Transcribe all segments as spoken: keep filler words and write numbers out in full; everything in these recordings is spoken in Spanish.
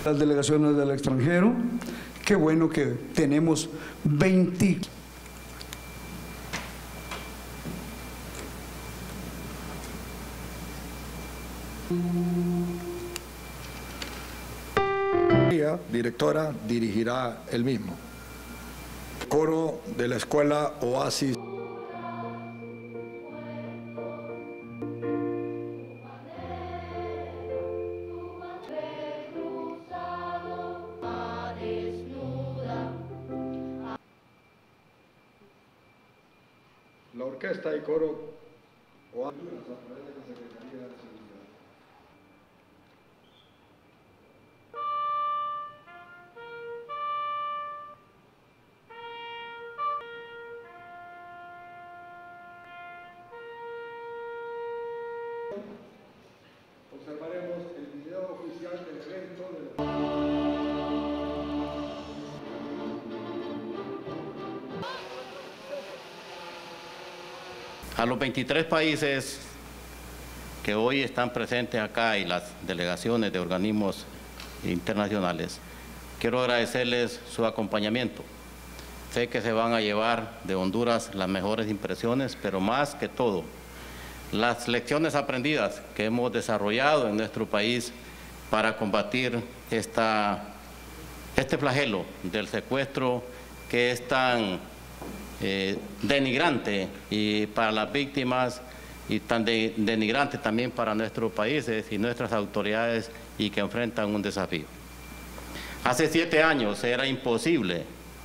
Las delegaciones del extranjero, qué bueno que tenemos veinte. Directora dirigirá el mismo. Coro de la Escuela Oasis. La orquesta y coro Oasis a través de la Secretaría de Seguridad. Observaremos el video oficial del evento de... A los veintitrés países que hoy están presentes acá y las delegaciones de organismos internacionales, quiero agradecerles su acompañamiento. Sé que se van a llevar de Honduras las mejores impresiones, pero más que todo, las lecciones aprendidas que hemos desarrollado en nuestro país para combatir esta, este flagelo del secuestro que es tan eh, denigrante y para las víctimas y tan de, denigrante también para nuestros países y nuestras autoridades y que enfrentan un desafío. Hace siete años era imposible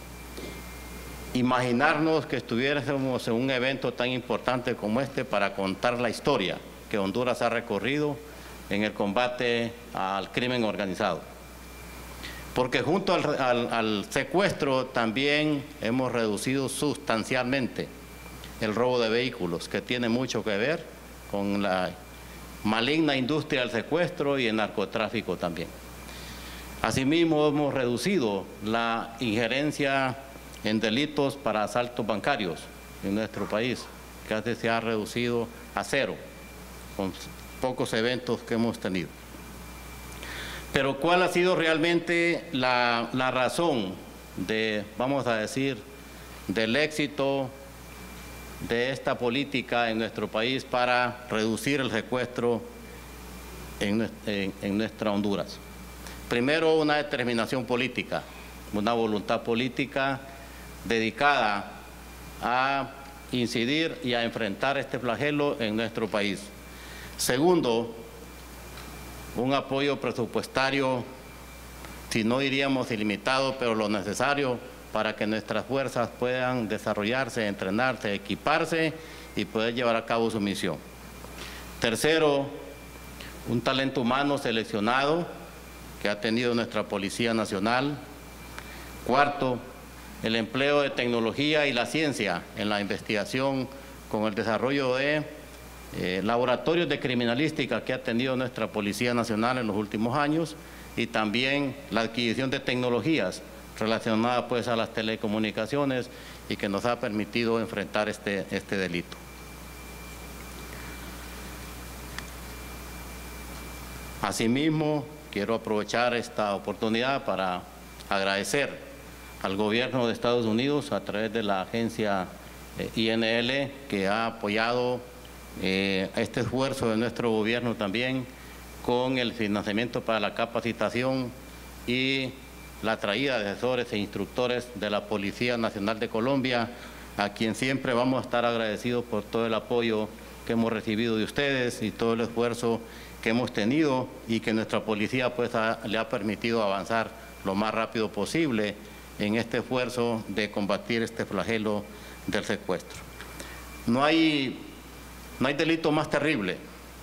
imaginarnos que estuviéramos en un evento tan importante como este para contar la historia que Honduras ha recorrido en el combate al crimen organizado. Porque junto al, al, al secuestro también hemos reducido sustancialmente el robo de vehículos, que tiene mucho que ver con la maligna industria del secuestro y el narcotráfico también. Asimismo, hemos reducido la injerencia en delitos para asaltos bancarios en nuestro país, que casi se ha reducido a cero, con pocos eventos que hemos tenido. Pero ¿cuál ha sido realmente la, la razón de, vamos a decir, del éxito de esta política en nuestro país para reducir el secuestro en, en, en nuestra Honduras? Primero, una determinación política, una voluntad política dedicada a incidir y a enfrentar este flagelo en nuestro país. Segundo, un apoyo presupuestario, si no diríamos ilimitado, pero lo necesario para que nuestras fuerzas puedan desarrollarse, entrenarse, equiparse y poder llevar a cabo su misión. Tercero, un talento humano seleccionado que ha tenido nuestra Policía Nacional. Cuarto, el empleo de tecnología y la ciencia en la investigación con el desarrollo de eh, laboratorios de criminalística que ha tenido nuestra Policía Nacional en los últimos años y también la adquisición de tecnologías relacionadas pues a las telecomunicaciones y que nos ha permitido enfrentar este, este delito. Asimismo, quiero aprovechar esta oportunidad para agradecer al gobierno de Estados Unidos a través de la agencia eh, I N L que ha apoyado eh, este esfuerzo de nuestro gobierno también con el financiamiento para la capacitación y la traída de asesores e instructores de la Policía Nacional de Colombia, a quien siempre vamos a estar agradecidos por todo el apoyo que hemos recibido de ustedes y todo el esfuerzo que hemos tenido y que nuestra policía pues ha, le ha permitido avanzar lo más rápido posible en este esfuerzo de combatir este flagelo del secuestro. No hay, no hay delito más terrible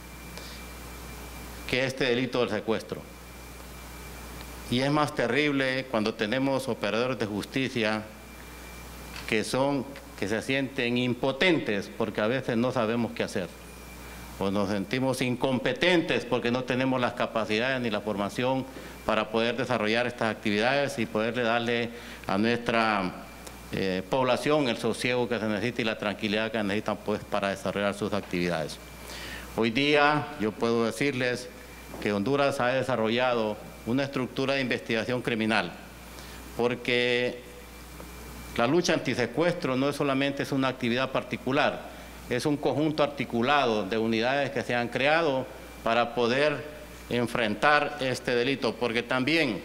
que este delito del secuestro. Y es más terrible cuando tenemos operadores de justicia que son, que se sienten impotentes porque a veces no sabemos qué hacer. O nos sentimos incompetentes porque no tenemos las capacidades ni la formación para poder desarrollar estas actividades y poderle darle a nuestra eh, población el sosiego que se necesita y la tranquilidad que necesitan pues para desarrollar sus actividades. Hoy día yo puedo decirles que Honduras ha desarrollado una estructura de investigación criminal, porque la lucha antisecuestro no es solamente es una actividad particular, es un conjunto articulado de unidades que se han creado para poder enfrentar este delito, porque también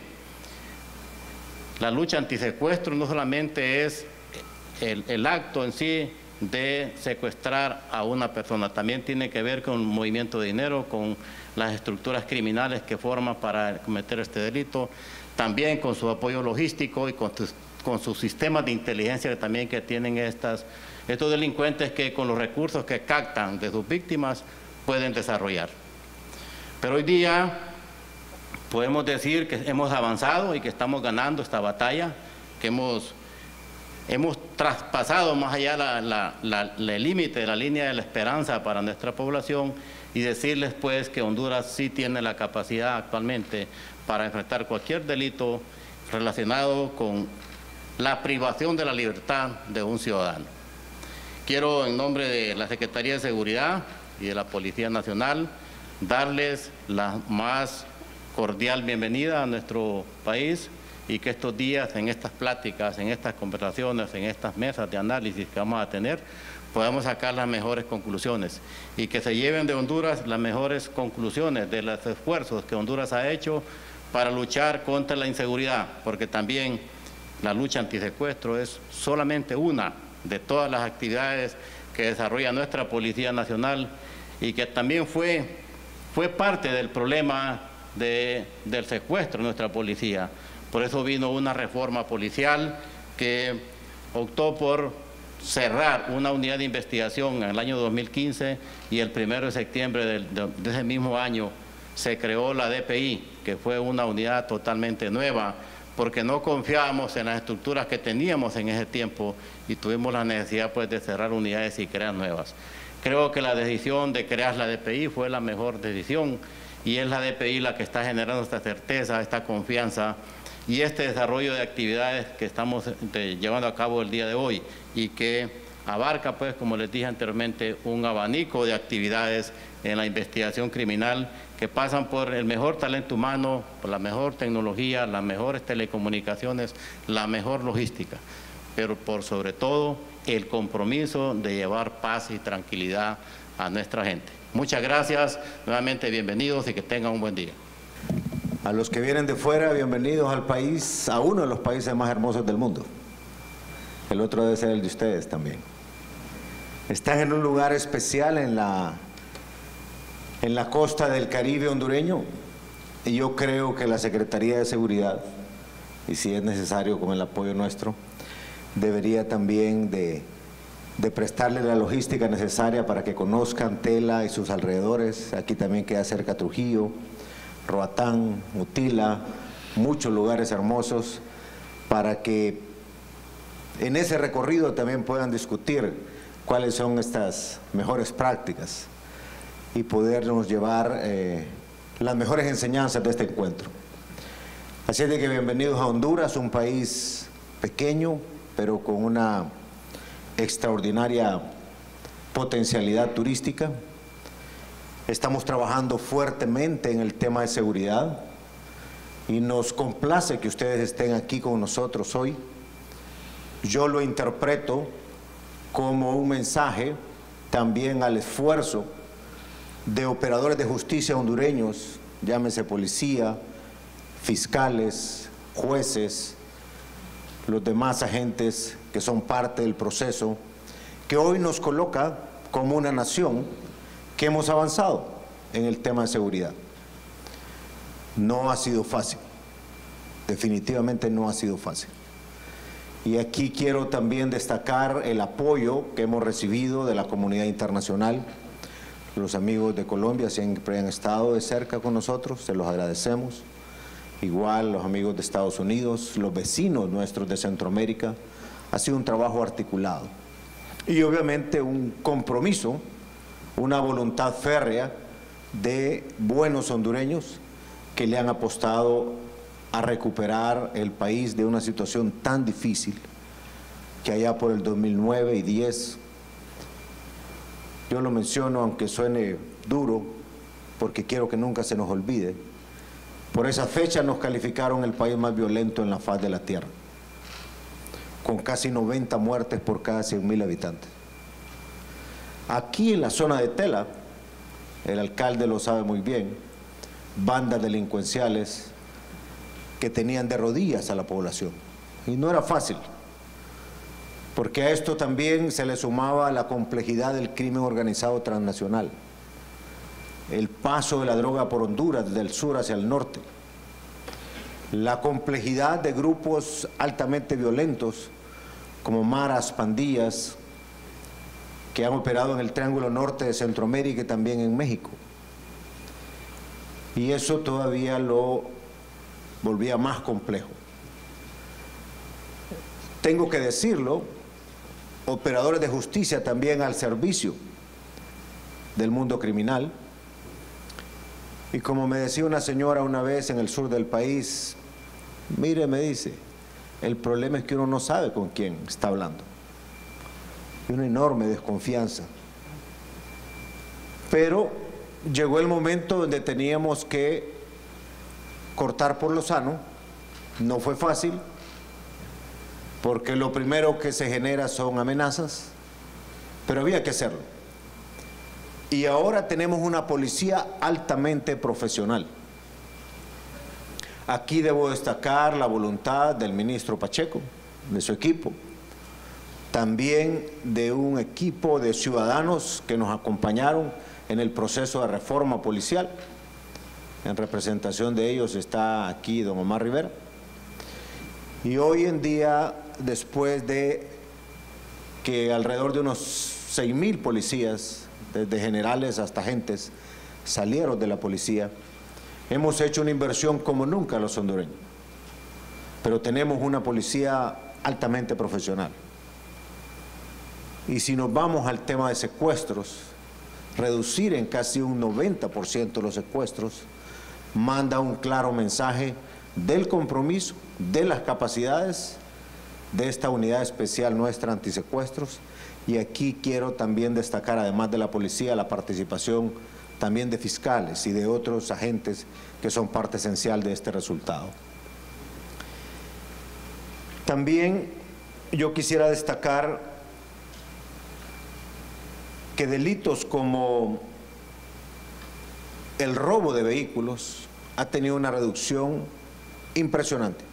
la lucha antisecuestro no solamente es el, el acto en sí de secuestrar a una persona, también tiene que ver con el movimiento de dinero, con las estructuras criminales que forman para cometer este delito, también con su apoyo logístico y con, sus, con sus sistemas de inteligencia que también que tienen estas, estos delincuentes que con los recursos que captan de sus víctimas pueden desarrollar. Pero hoy día podemos decir que hemos avanzado y que estamos ganando esta batalla, que hemos, hemos traspasado más allá la, la, la, el límite de la línea de la esperanza para nuestra población, y decirles pues que Honduras sí tiene la capacidad actualmente para enfrentar cualquier delito relacionado con la privación de la libertad de un ciudadano. Quiero, en nombre de la Secretaría de Seguridad y de la Policía Nacional, darles la más cordial bienvenida a nuestro país, y que estos días, en estas pláticas, en estas conversaciones, en estas mesas de análisis que vamos a tener, podamos sacar las mejores conclusiones y que se lleven de Honduras las mejores conclusiones de los esfuerzos que Honduras ha hecho para luchar contra la inseguridad, porque también la lucha antisecuestro es solamente una de todas las actividades que desarrolla nuestra Policía Nacional, y que también fue, fue parte del problema de, del secuestro de nuestra policía. Por eso vino una reforma policial que optó por cerrar una unidad de investigación en el año dos mil quince, y el primero de septiembre de, de, de ese mismo año se creó la D P I, que fue una unidad totalmente nueva, porque no confiábamos en las estructuras que teníamos en ese tiempo y tuvimos la necesidad pues de cerrar unidades y crear nuevas. Creo que la decisión de crear la D P I fue la mejor decisión, y es la D P I la que está generando esta certeza, esta confianza y este desarrollo de actividades que estamos de, llevando a cabo el día de hoy, y que abarca, pues, como les dije anteriormente, un abanico de actividades en la investigación criminal que pasan por el mejor talento humano, por la mejor tecnología, las mejores telecomunicaciones, la mejor logística, pero por sobre todo el compromiso de llevar paz y tranquilidad a nuestra gente. Muchas gracias, nuevamente bienvenidos y que tengan un buen día. A los que vienen de fuera, bienvenidos al país, a uno de los países más hermosos del mundo. El otro debe ser el de ustedes también. Están en un lugar especial en la, en la costa del Caribe hondureño, y yo creo que la Secretaría de Seguridad, y si es necesario con el apoyo nuestro, debería también de, de prestarle la logística necesaria para que conozcan Tela y sus alrededores. Aquí también queda cerca Trujillo, Roatán, Utila, muchos lugares hermosos, para que en ese recorrido también puedan discutir cuáles son estas mejores prácticas y podernos llevar eh, las mejores enseñanzas de este encuentro. Así es de que bienvenidos a Honduras, un país pequeño, pero con una extraordinaria potencialidad turística. Estamos trabajando fuertemente en el tema de seguridad y nos complace que ustedes estén aquí con nosotros hoy. Yo lo interpreto como un mensaje también al esfuerzo de operadores de justicia hondureños, llámese policía, fiscales, jueces, los demás agentes que son parte del proceso, que hoy nos coloca como una nación que hemos avanzado en el tema de seguridad. No ha sido fácil, definitivamente no ha sido fácil. Y aquí quiero también destacar el apoyo que hemos recibido de la comunidad internacional. Los amigos de Colombia siempre han estado de cerca con nosotros, se los agradecemos. Igual los amigos de Estados Unidos, los vecinos nuestros de Centroamérica. Ha sido un trabajo articulado. Y obviamente un compromiso, una voluntad férrea de buenos hondureños que le han apostado a recuperar el país de una situación tan difícil que allá por el dos mil nueve y dos mil diez, yo lo menciono aunque suene duro, porque quiero que nunca se nos olvide, Por esa fecha nos calificaron el país más violento en la faz de la tierra, con casi noventa muertes por cada cien mil habitantes. Aquí en la zona de Tela, el alcalde lo sabe muy bien, bandas delincuenciales que tenían de rodillas a la población. Y no era fácil, porque a esto también se le sumaba la complejidad del crimen organizado transnacional, el paso de la droga por Honduras desde el sur hacia el norte, la complejidad de grupos altamente violentos como maras, pandillas, que han operado en el Triángulo Norte de Centroamérica y también en México. Y eso todavía lo volvía más complejo. Tengo que decirlo, operadores de justicia también al servicio del mundo criminal. Y como me decía una señora una vez en el sur del país, mire, me dice, el problema es que uno no sabe con quién está hablando. Y una enorme desconfianza. Pero llegó el momento donde teníamos que cortar por lo sano. No fue fácil, porque lo primero que se genera son amenazas, pero había que hacerlo. Y ahora tenemos una policía altamente profesional. Aquí debo destacar la voluntad del ministro Pacheco, de su equipo, también de un equipo de ciudadanos que nos acompañaron en el proceso de reforma policial. En representación de ellos está aquí don Omar Rivera. Y hoy en día, después de que alrededor de unos seis mil policías, desde generales hasta agentes, salieron de la policía, hemos hecho una inversión como nunca los hondureños. Pero tenemos una policía altamente profesional. Y si nos vamos al tema de secuestros, reducir en casi un noventa por ciento los secuestros, manda un claro mensaje del compromiso, de las capacidades de esta unidad especial nuestra antisecuestros. Y aquí quiero también destacar, además de la policía, la participación también de fiscales y de otros agentes que son parte esencial de este resultado. También yo quisiera destacar que delitos como el robo de vehículos ha tenido una reducción impresionante.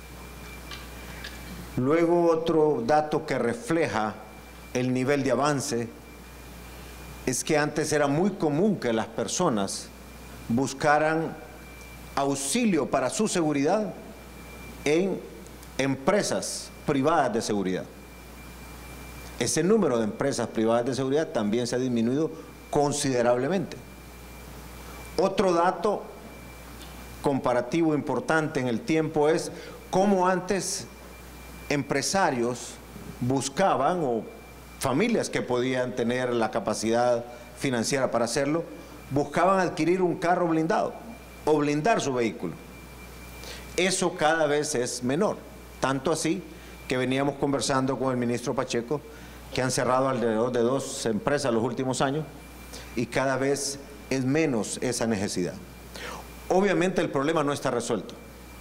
Luego, otro dato que refleja el nivel de avance es que antes era muy común que las personas buscaran auxilio para su seguridad en empresas privadas de seguridad. Ese número de empresas privadas de seguridad también se ha disminuido considerablemente. Otro dato comparativo importante en el tiempo es cómo antes empresarios buscaban, o familias que podían tener la capacidad financiera para hacerlo, buscaban adquirir un carro blindado o blindar su vehículo. Eso cada vez es menor, tanto así que veníamos conversando con el ministro Pacheco, que han cerrado alrededor de dos empresas los últimos años, y cada vez es menos esa necesidad. Obviamente el problema no está resuelto,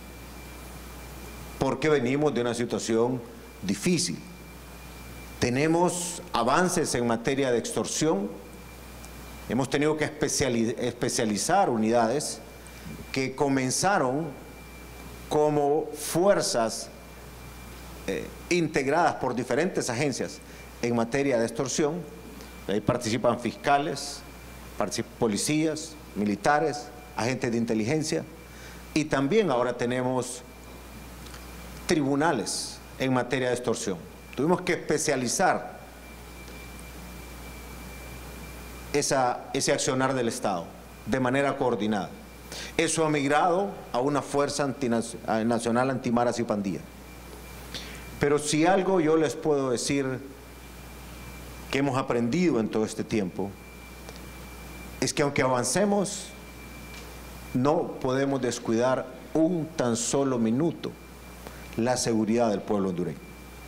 porque venimos de una situación difícil. Tenemos avances en materia de extorsión, hemos tenido que especializar unidades que comenzaron como fuerzas eh, integradas por diferentes agencias en materia de extorsión. Ahí participan fiscales, participan policías, militares, agentes de inteligencia, y también ahora tenemos tribunales en materia de extorsión. Tuvimos que especializar esa, ese accionar del Estado de manera coordinada. Eso ha migrado a una fuerza nacional antimaras y pandillas. Pero si algo yo les puedo decir que hemos aprendido en todo este tiempo, es que aunque avancemos, no podemos descuidar un tan solo minuto la seguridad del pueblo hondureño.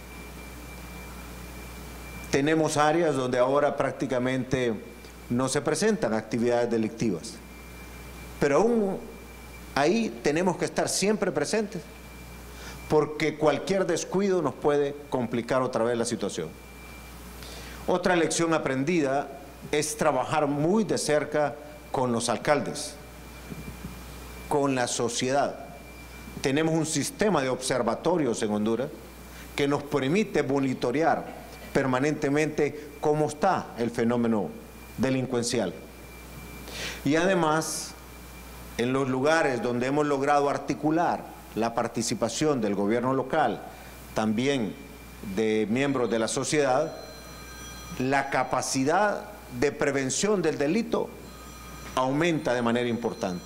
Tenemos áreas donde ahora prácticamente no se presentan actividades delictivas, pero aún Ahí tenemos que estar siempre presentes, porque cualquier descuido nos puede complicar otra vez la situación. Otra lección aprendida es trabajar muy de cerca con los alcaldes, con la sociedad. Tenemos un sistema de observatorios en Honduras que nos permite monitorear permanentemente cómo está el fenómeno delincuencial. Y además, en los lugares donde hemos logrado articular la participación del gobierno local, también de miembros de la sociedad, la capacidad de prevención del delito aumenta de manera importante.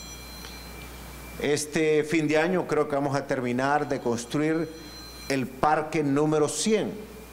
Este fin de año creo que vamos a terminar de construir el parque número cien,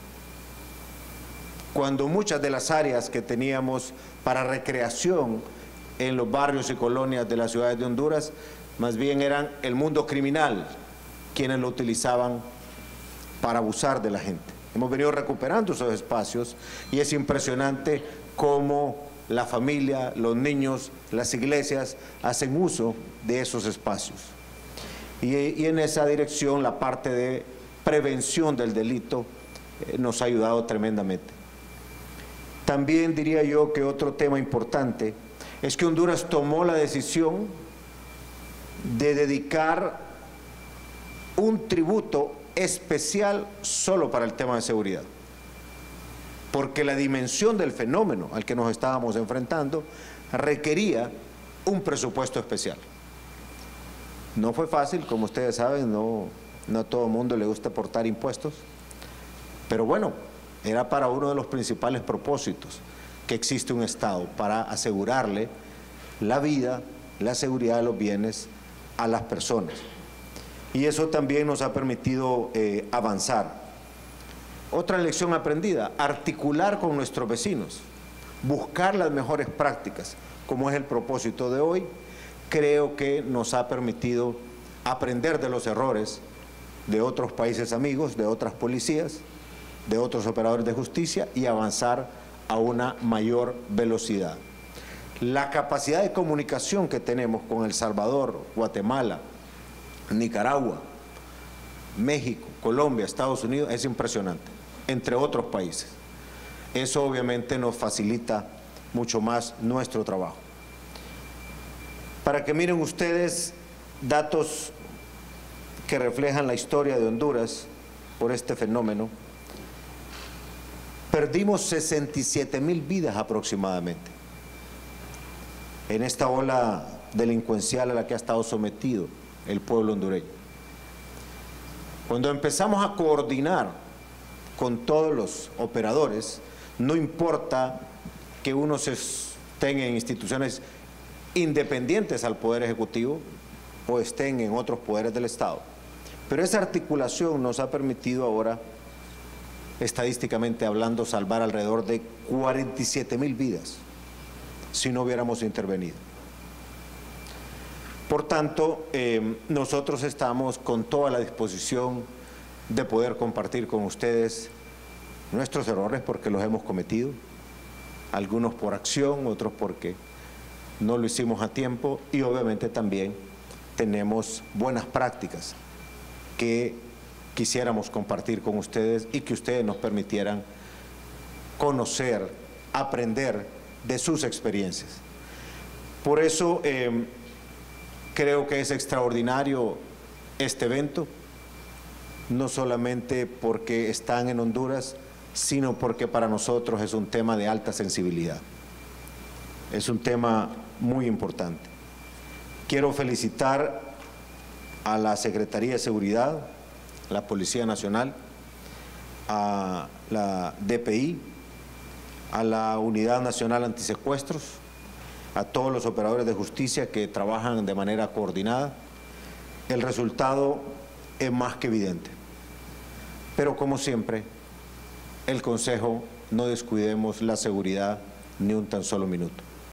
cuando muchas de las áreas que teníamos para recreación en los barrios y colonias de las ciudades de Honduras, más bien eran el mundo criminal quienes lo utilizaban para abusar de la gente. Hemos venido recuperando esos espacios y es impresionante cómo la familia, los niños, las iglesias hacen uso de esos espacios. Y, y en esa dirección la parte de prevención del delito eh, nos ha ayudado tremendamente. También diría yo que otro tema importante es que Honduras tomó la decisión de dedicar un tributo especial solo para el tema de seguridad, porque la dimensión del fenómeno al que nos estábamos enfrentando requería un presupuesto especial. No fue fácil, como ustedes saben, no, no a todo el mundo le gusta aportar impuestos, pero bueno, era para uno de los principales propósitos que existe un Estado, para asegurarle la vida, la seguridad de los bienes a las personas. Y eso también nos ha permitido eh, avanzar. Otra lección aprendida, articular con nuestros vecinos, buscar las mejores prácticas, como es el propósito de hoy, creo que nos ha permitido aprender de los errores de otros países amigos, de otras policías, de otros operadores de justicia y avanzar a una mayor velocidad. La capacidad de comunicación que tenemos con El Salvador, Guatemala, Nicaragua, México, Colombia, Estados Unidos es impresionante, entre otros países. Eso obviamente nos facilita mucho más nuestro trabajo. Para que miren ustedes datos que reflejan la historia de Honduras por este fenómeno, perdimos sesenta y siete mil vidas aproximadamente en esta ola delincuencial a la que ha estado sometido el pueblo hondureño. Cuando empezamos a coordinar con todos los operadores, no importa que unos estén en instituciones independientes al Poder Ejecutivo o estén en otros poderes del Estado, pero esa articulación nos ha permitido ahora, estadísticamente hablando, salvar alrededor de cuarenta y siete mil vidas si no hubiéramos intervenido. Por tanto, eh, nosotros estamos con toda la disposición de poder compartir con ustedes nuestros errores, porque los hemos cometido, algunos por acción, otros porque no lo hicimos a tiempo, y obviamente también tenemos buenas prácticas que quisiéramos compartir con ustedes y que ustedes nos permitieran conocer, aprender de sus experiencias. Por eso eh, creo que es extraordinario este evento, no solamente porque están en Honduras, sino porque para nosotros es un tema de alta sensibilidad. Es un tema muy importante. Quiero felicitar a la Secretaría de Seguridad, la Policía Nacional, a la D P I, a la Unidad Nacional Antisecuestros, a todos los operadores de justicia que trabajan de manera coordinada. El resultado es más que evidente. Pero como siempre, el consejo: no descuidemos la seguridad ni un tan solo minuto.